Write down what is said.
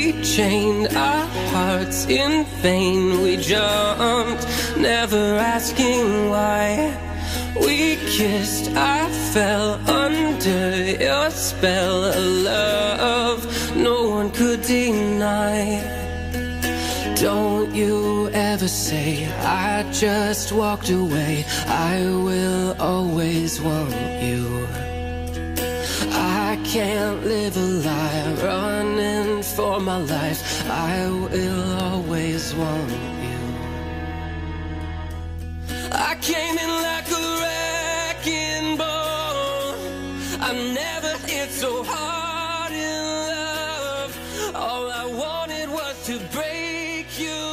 We chained our hearts in vain. We jumped, never asking why. We kissed, I fell under your spell of love no one could deny. Don't you ever say I just walked away. I will always want you. I can't live a lie, running for my life. I will always want you. I came in like a wrecking ball. I've never hit so hard in love. All I wanted was to break you.